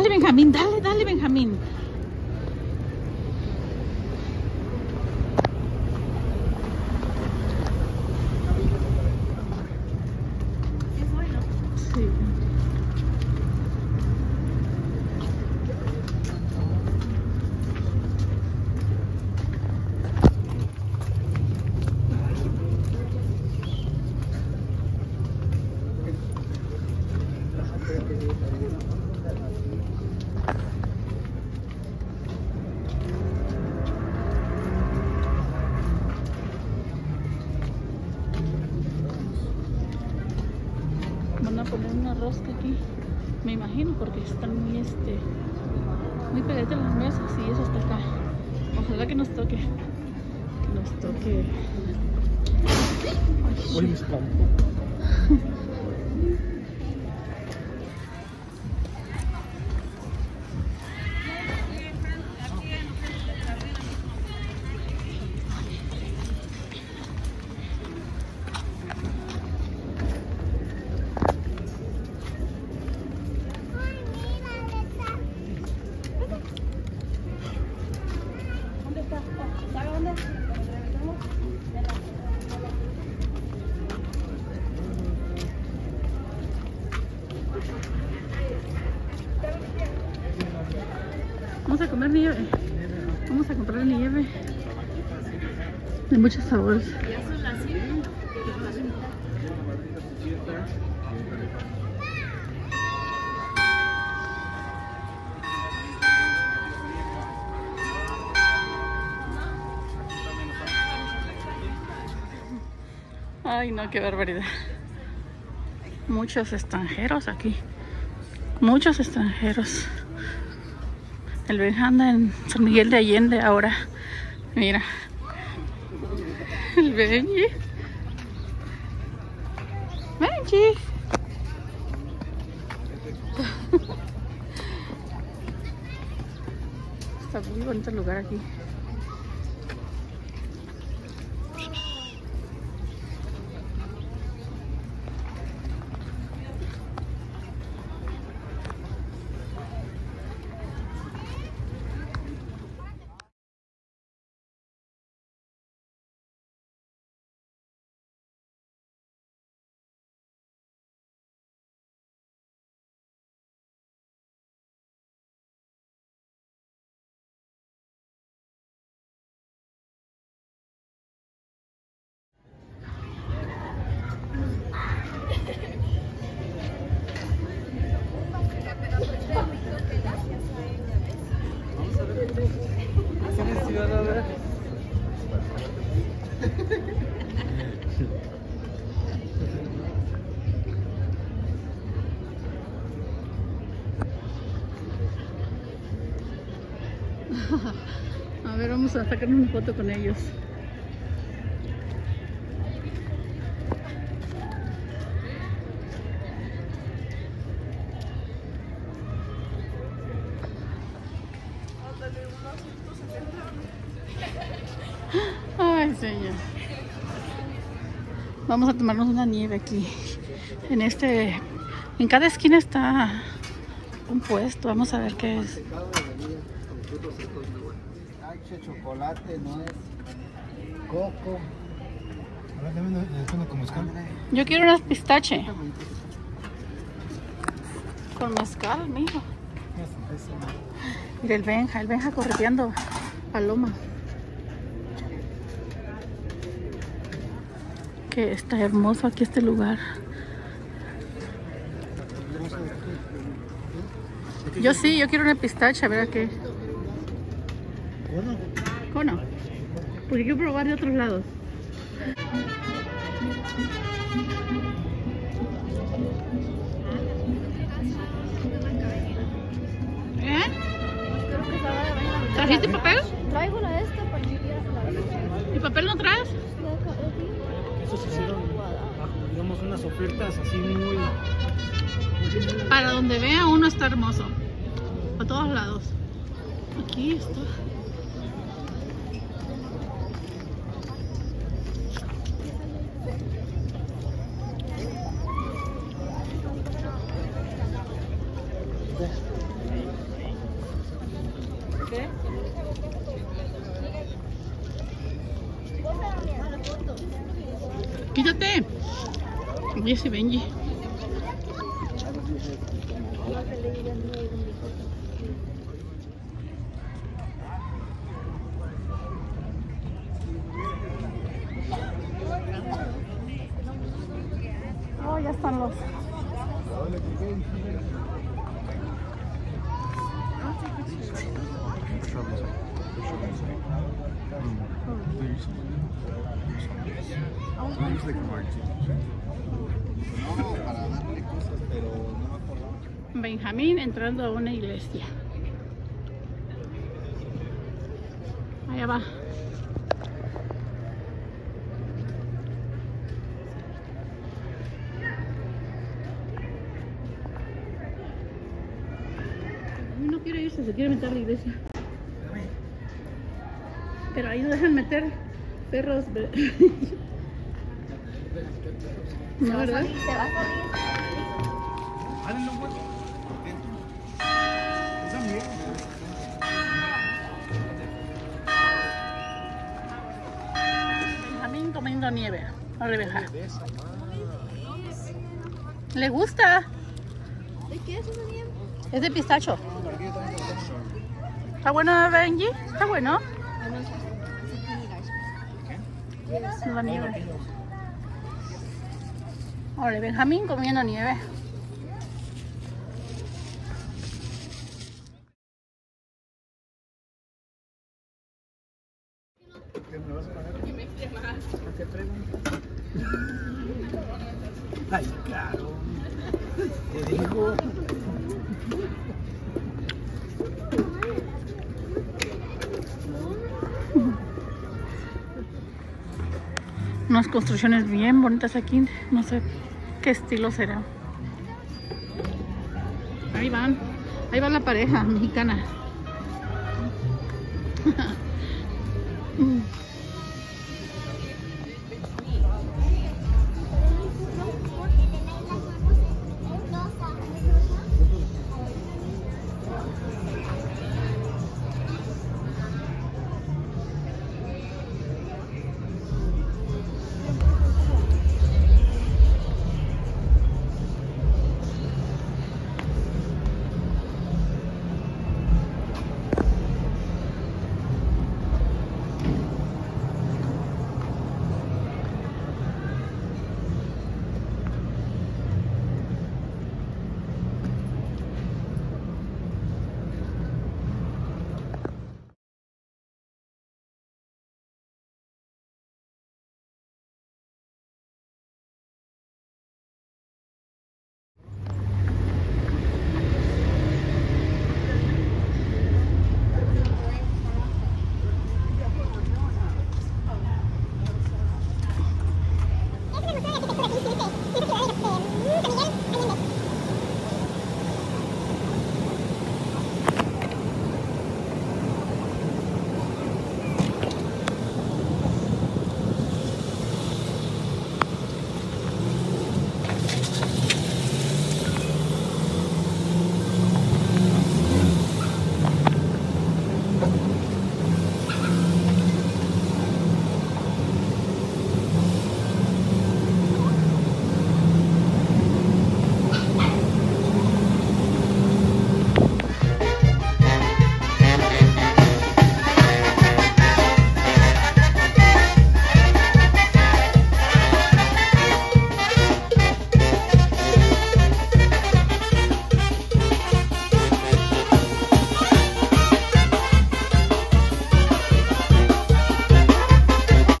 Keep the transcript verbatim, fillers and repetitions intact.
Dale, Benjamín, dale, dale, Benjamín. Sí. Van a poner una rosca aquí, me imagino, porque están muy este muy pegaditas las mesas y eso está acá. Ojalá que nos toque, que nos toque. Uy, me espanto. Vamos a comer nieve. Vamos a comprar nieve de muchos sabores. Ay, no, qué barbaridad. Muchos extranjeros aquí. Muchos extranjeros. El Benja anda en San Miguel de Allende ahora. Mira. El Benji. Benji. Está muy bonito el lugar aquí. A ver, vamos a sacar una foto con ellos. Ay, señor. Vamos a tomarnos una nieve aquí. En este, en cada esquina está un puesto. Vamos a ver qué es. Chocolate, nuez, coco. Ahora también le con mezcal. Yo quiero unas pistache. Con mezcal, mijo. Mira el Benja, el Benja correteando paloma. Que está hermoso aquí este lugar. Yo sí, yo quiero una pistache, a ver a qué. Bueno. Cono. Porque quiero probar de otros lados. ¿Eh? ¿Trajiste papel? Traigo la esta para que ¿Y papel no traes? Estos se hicieron, digamos, unas ofertas así muy... Para donde vea uno está hermoso. A todos lados. Aquí está. Quítate. Jesse Benji. Oh, ya están los. Benjamín entrando a una iglesia. Allá va. No quiere irse, se quiere meter a la iglesia. Pero ahí no dejan meter perros. ¿No, verdad? Se va a salir. Benjamín comiendo nieve. No le deja. ¿Le gusta? ¿De qué es esa nieve? Es de pistacho. ¿Está bueno, Benji? ¿Está bueno? La nieve. Ahora, Benjamín comiendo nieve. ¿Qué me vas a pagar? ¿Qué me más? ¿Qué traigo? Ay, claro. Te digo. Unas construcciones bien bonitas aquí. No sé qué estilo será. Ahí van. Ahí va la pareja mexicana.